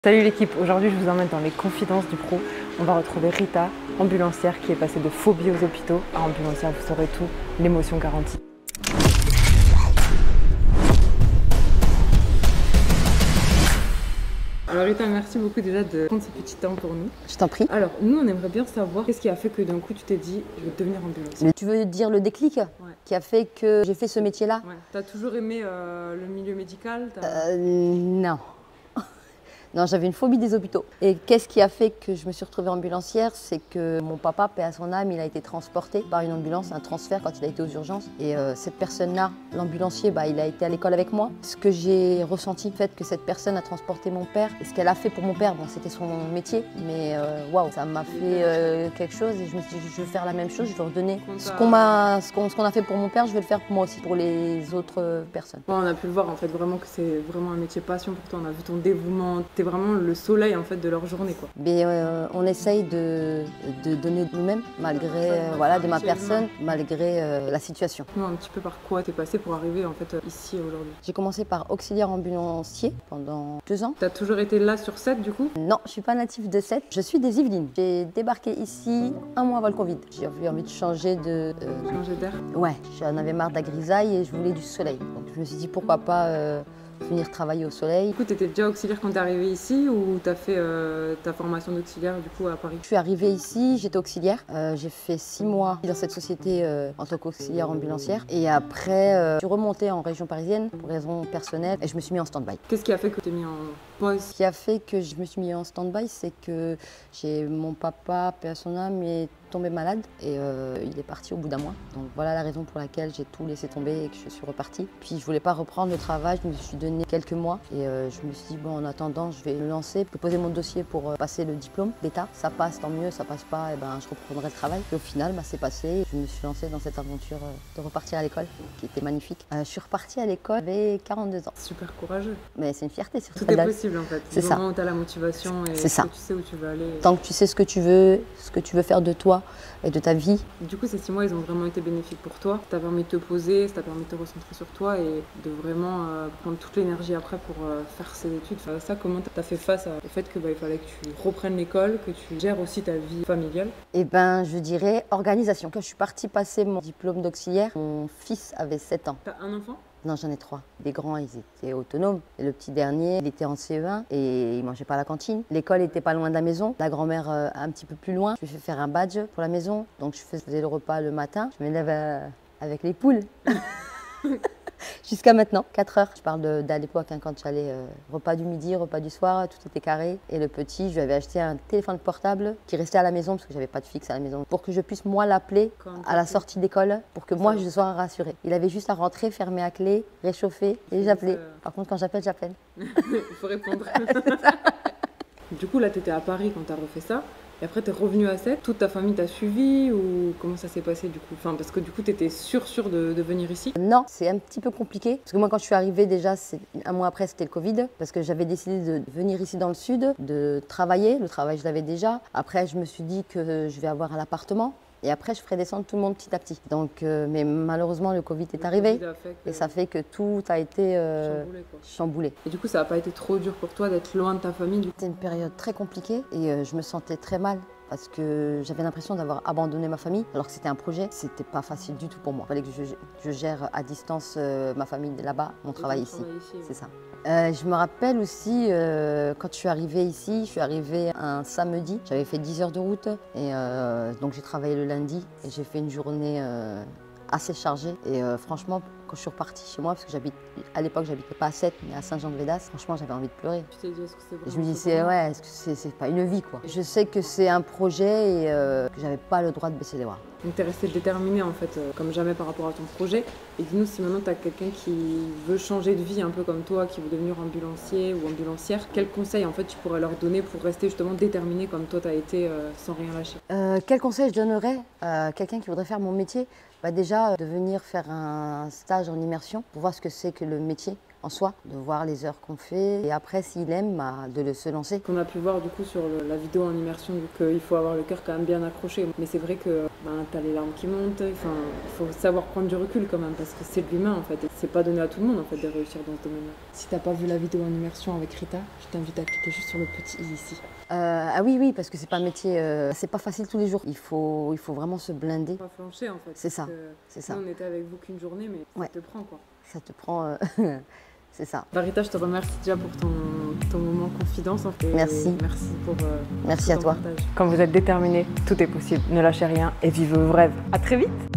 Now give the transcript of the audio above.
Salut l'équipe, aujourd'hui je vous emmène dans les confidences du pro. On va retrouver Rita, ambulancière qui est passée de phobie aux hôpitaux à ambulancière, vous saurez tout, l'émotion garantie. Alors Rita, merci beaucoup déjà de prendre ce petit temps pour nous. Je t'en prie. Alors nous on aimerait bien savoir qu'est-ce qui a fait que d'un coup tu t'es dit je vais devenir ambulancière. Tu veux dire le déclic qui a fait que j'ai fait ce métier-là? Ouais. T'as toujours aimé le milieu médical? Non. Non, j'avais une phobie des hôpitaux. Et qu'est-ce qui a fait que je me suis retrouvée ambulancière? C'est que mon papa, paix à son âme, il a été transporté par une ambulance, un transfert quand il a été aux urgences. Et cette personne-là, l'ambulancier, il a été à l'école avec moi. Ce que j'ai ressenti, le fait que cette personne a transporté mon père, et ce qu'elle a fait pour mon père, bon, c'était son métier, mais waouh, ça m'a fait quelque chose. Et je me suis dit, je veux faire la même chose, je veux redonner ce qu'on a fait pour mon père, je vais le faire pour moi aussi, pour les autres personnes. Bon, on a pu le voir en fait vraiment que c'est vraiment un métier passion pour toi. On a vu ton dévouement. T'es vraiment le soleil en fait de leur journée quoi. Mais on essaye de donner de nous-mêmes malgré de ma personne, malgré la situation. Dis-moi un petit peu par quoi t'es passé pour arriver en fait ici aujourd'hui. J'ai commencé par auxiliaire ambulancier pendant 2 ans. T'as toujours été là sur Sète du coup? Non, je suis pas native de Sète, je suis des Yvelines. J'ai débarqué ici 1 mois avant le Covid. J'ai eu envie de changer de... Changer d'air? Ouais, j'en avais marre de la grisaille et je voulais du soleil. Donc je me suis dit pourquoi pas venir travailler au soleil. Du coup, tu étais déjà auxiliaire quand tu es arrivée ici ou tu as fait ta formation d'auxiliaire du coup à Paris? Je suis arrivée ici, j'étais auxiliaire. J'ai fait 6 mois dans cette société en tant qu'auxiliaire ambulancière. Et après, je suis remontée en région parisienne pour raisons personnelles et je me suis mis en stand-by. Qu'est-ce qui a fait que tu t'es mis en pause? Ce qui a fait que je me suis mis en stand-by, c'est que j'ai mon papa, paix à son âme, est tombé malade et il est parti au bout d'1 mois. Donc voilà la raison pour laquelle j'ai tout laissé tomber et que je suis repartie. Puis je voulais pas reprendre le travail, je me suis donné quelques mois et je me suis dit bon en attendant je vais me lancer, poser mon dossier pour passer le diplôme d'État. Ça passe tant mieux, ça passe pas, et je reprendrai le travail. Et au final c'est passé, je me suis lancée dans cette aventure de repartir à l'école qui était magnifique. Je suis repartie à l'école, j'avais 42 ans. Super courageux. Mais c'est une fierté surtout. Tout est possible en fait. C'est ça. Du moment où tu as la motivation et que tu sais où tu veux aller. Tant que tu sais ce que tu veux faire de toi et de ta vie. Du coup, ces 6 mois, ils ont vraiment été bénéfiques pour toi. Ça t'a permis de te poser, ça t'a permis de te recentrer sur toi et de vraiment prendre toute l'énergie après pour faire ces études. Enfin, ça, comment t'as fait face au fait que il fallait que tu reprennes l'école, que tu gères aussi ta vie familiale? Eh ben, je dirais organisation. Quand je suis partie passer mon diplôme d'auxiliaire, mon fils avait 7 ans. T'as un enfant? Non, j'en ai 3. Les grands, ils étaient autonomes. Et le petit dernier, il était en CE1 et il mangeait pas à la cantine. L'école était pas loin de la maison. La grand-mère un petit peu plus loin. Je lui ai fait faire un badge pour la maison. Donc je faisais le repas le matin. Je me lève avec les poules. Jusqu'à maintenant, 4 heures. Je parle d'à l'époque, quand j'allais repas du midi, repas du soir, tout était carré. Et le petit, je lui avais acheté un téléphone portable qui restait à la maison parce que j'avais pas de fixe à la maison, pour que je puisse moi l'appeler à la sortie d'école, pour que moi je sois rassurée. Il avait juste à rentrer, fermer à clé, réchauffer et j'appelais. Par contre, quand j'appelle, j'appelle. Il faut répondre. Du coup, là, tu étais à Paris quand tu as refait ça. Et après, tu es revenu à Sète. Toute ta famille t'a suivi ou comment ça s'est passé du coup? Enfin, parce que du coup, tu étais sûre de venir ici? Non, c'est un petit peu compliqué. Parce que moi, quand je suis arrivée, déjà, 1 mois après, c'était le Covid. Parce que j'avais décidé de venir ici dans le sud, de travailler. Le travail, je l'avais déjà. Après, je me suis dit que je vais avoir un appartement. Et après, je ferai descendre tout le monde petit à petit. Donc, mais malheureusement, le Covid est arrivé. Et ça fait que tout a été chamboulé. Et du coup, ça n'a pas été trop dur pour toi d'être loin de ta famille? C'était une période très compliquée et je me sentais très mal. Parce que j'avais l'impression d'avoir abandonné ma famille, alors que c'était un projet. C'était pas facile du tout pour moi. Il fallait que je gère à distance ma famille là-bas, mon travail ici. C'est ça. Je me rappelle aussi, quand je suis arrivée ici, je suis arrivée un samedi. J'avais fait 10 heures de route et donc j'ai travaillé le lundi et j'ai fait une journée assez chargée. Et franchement, quand je suis repartie chez moi, parce que à l'époque, j'habitais pas à Sète, mais à Saint-Jean-de-Védas, franchement, j'avais envie de pleurer. Tu t'es dit, est-ce que c'est vraiment... Je me dis, est-ce que c'est pas une vie, quoi. Je sais que c'est un projet et que j'avais pas le droit de baisser les bras. Donc tu es resté déterminé en fait, comme jamais par rapport à ton projet. Et dis-nous si maintenant tu as quelqu'un qui veut changer de vie un peu comme toi, qui veut devenir ambulancier ou ambulancière, quels conseils en fait tu pourrais leur donner pour rester justement déterminé comme toi tu as été sans rien lâcher? Quel conseil je donnerais à quelqu'un qui voudrait faire mon métier? Déjà, de venir faire un stage en immersion pour voir ce que c'est que le métier en soi, de voir les heures qu'on fait et après s'il aime, de se lancer. Qu'on a pu voir du coup sur la vidéo en immersion, vu qu'il faut avoir le cœur quand même bien accroché. Mais c'est vrai que t'as les larmes qui montent. Enfin, il faut savoir prendre du recul quand même, parce que c'est de l'humain en fait. Et c'est pas donné à tout le monde en fait de réussir dans ce domaine-là. Si t'as pas vu la vidéo en immersion avec Rita, je t'invite à cliquer juste sur le petit i ici. Ah oui, parce que c'est pas un métier, c'est pas facile tous les jours. Il faut vraiment se blinder. Pas flancher en fait. C'est ça, c'est ça. Nous, on était avec vous qu'une journée, mais ça te prend quoi. Ça te prend, c'est ça. Rita, je te remercie déjà pour ton moment confidence. En fait. Merci. Merci pour Merci à toi. partage. Quand vous êtes déterminés, tout est possible. Ne lâchez rien et vivez vos rêves. À très vite.